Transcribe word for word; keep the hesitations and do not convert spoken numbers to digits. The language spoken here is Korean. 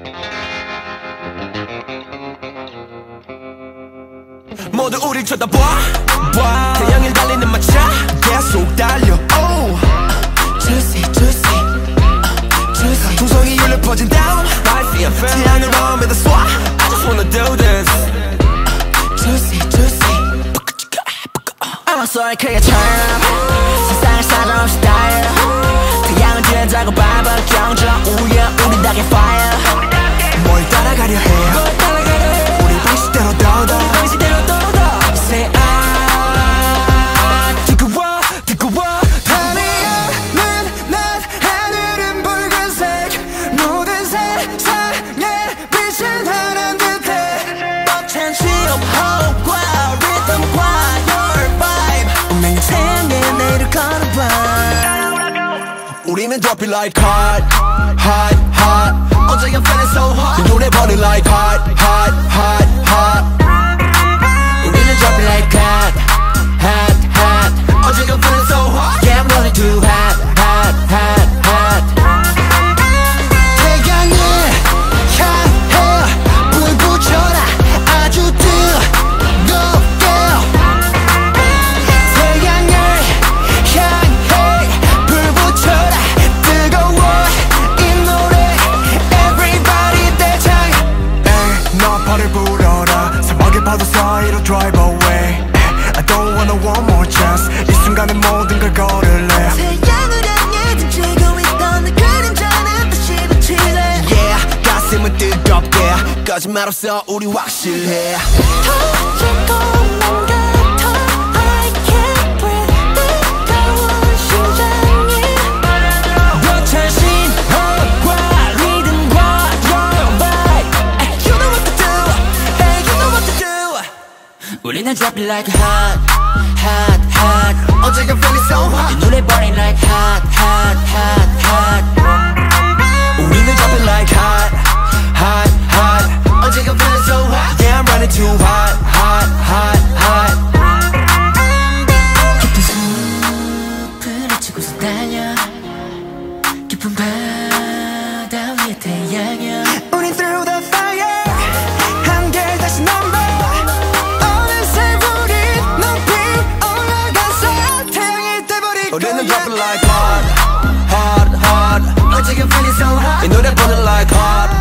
모두 우릴 쳐다봐 봐. 태양을 달리는 마차 계속 달려 oh. Juicy juicy uh, juicy 두성이 울려 퍼진 down Spicy and fun 태양을 마음에다 쏴 I just wanna do this uh, Juicy juicy I'm a soul creature 세상을 사정없이 달려 태양을 뒤에다고 밟아 경적 우려 우리 닭의 fire 뭘 따라가려 해 우리 방식대로 더더 방식대로 더더 Say I 뜨거워 뜨거워 밤이야는 낮 하늘은 붉은색 모든 세상에 빛을 발한 듯해 벅찬 시험 호흡과 리듬과 your vibe 운명의 태양에 내일을 걸어봐 우리는 drop it like hot hot hot 어제 I'm feeling so hot 이 노래 burning like hot hot hot hot 우리는 drop it like hot hot hot 어제 I'm feeling so hot yeah I'm running too hot hot hot hot 태양을 향해 불 붙여라 아주 뜨겁게 태양을 향해 불 붙여라 뜨거워 이 노래 Everybody 대장 에이 나팔을 불어라 사막의 파도 사이로 drive away I don't wanna one more chance 이 순간에 모든 걸 걸을래 태양을 향해 듬치고 있던 내 그림자는 다시 비치네 Yeah 가슴은 뜨겁게 거짓말 없어 우리 확실해 터질 것만 같아 I can't breathe 뜨거운 심장이 벅찬 신호과 리듬과 your vibe You know what to do Hey you know what to do 우리는 drop it like hot hot hot 어제가 feeling so hot 이 노래 burning like hot hot hot hot 우리는 drop it like hot hot hot 어제가 feeling so hot Yeah I'm running too hot hot hot hot 깊은 숲을 헤치고서 달려 깊은 바다 위에 태양이야 우린 through the fire 한결 다시 넘버 어느새 우린 높이 올라가서 태양이 돼버릴 우리는 거야 drop it like hot hot hot 어제가 feeling so hot 이 노래 burning like hot